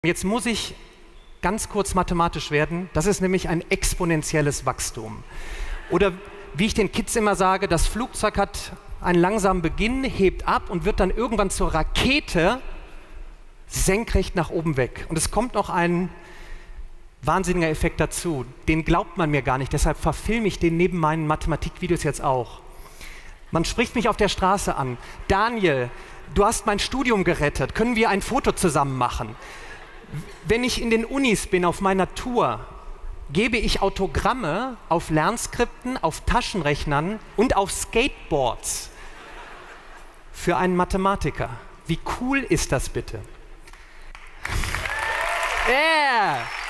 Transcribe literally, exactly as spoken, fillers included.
Jetzt muss ich ganz kurz mathematisch werden. Das ist nämlich ein exponentielles Wachstum. Oder wie ich den Kids immer sage, das Flugzeug hat einen langsamen Beginn, hebt ab und wird dann irgendwann zur Rakete senkrecht nach oben weg. Und es kommt noch ein wahnsinniger Effekt dazu. Den glaubt man mir gar nicht, deshalb verfilme ich den neben meinen Mathematikvideos jetzt auch. Man spricht mich auf der Straße an. Daniel, du hast mein Studium gerettet. Können wir ein Foto zusammen machen? Wenn ich in den Unis bin, auf meiner Tour, gebe ich Autogramme auf Lernskripten, auf Taschenrechnern und auf Skateboards für einen Mathematiker. Wie cool ist das bitte? Yeah.